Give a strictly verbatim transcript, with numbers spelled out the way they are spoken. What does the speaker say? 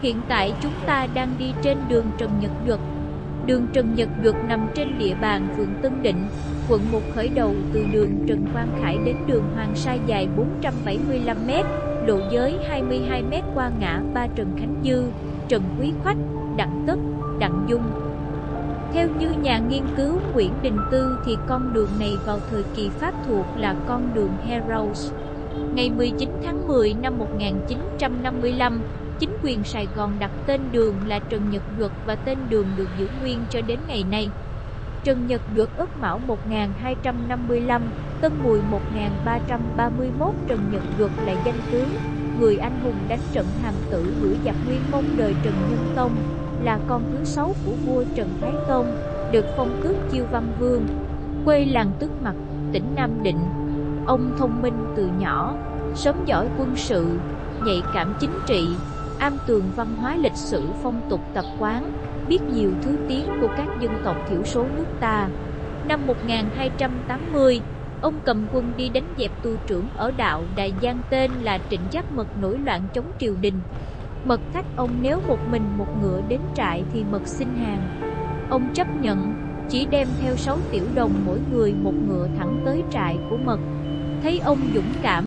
Hiện tại chúng ta đang đi trên đường Trần Nhật Duật. Đường Trần Nhật Duật nằm trên địa bàn phường Tân Định, quận một, khởi đầu từ đường Trần Quang Khải đến đường Hoàng Sa dài bốn trăm bảy mươi lăm mét, lộ giới hai mươi hai mét qua ngã ba Trần Khánh Dư, Trần Quý Khoách, Đặng Tất, Đặng Dung. Theo như nhà nghiên cứu Nguyễn Đình Tư thì con đường này vào thời kỳ Pháp thuộc là con đường Heroes. Ngày mười chín tháng mười năm một nghìn chín trăm năm mươi lăm, chính quyền Sài Gòn đặt tên đường là Trần Nhật Duật và tên đường được giữ nguyên cho đến ngày nay. Trần Nhật Duật Ất Mão một nghìn hai trăm năm mươi lăm, Tân Mùi một nghìn ba trăm ba mươi mốt. Trần Nhật Duật là danh tướng, người anh hùng đánh trận Hàm Tử đuổi giặc Nguyên Mông đời Trần Nhân Tông, là con thứ sáu của vua Trần Thái Tông, được phong tước Chiêu Văn Vương. Quê làng Tức Mặc, tỉnh Nam Định. Ông thông minh từ nhỏ, sớm giỏi quân sự, nhạy cảm chính trị, am tường văn hóa lịch sử phong tục tập quán, biết nhiều thứ tiếng của các dân tộc thiểu số nước ta. Năm một nghìn hai trăm tám mươi, ông cầm quân đi đánh dẹp tù trưởng ở đạo Đại Giang tên là Trịnh Giác Mật nổi loạn chống triều đình. Mật thách ông nếu một mình một ngựa đến trại thì Mật xin hàng. Ông chấp nhận, chỉ đem theo sáu tiểu đồng mỗi người một ngựa thẳng tới trại của Mật. Thấy ông dũng cảm,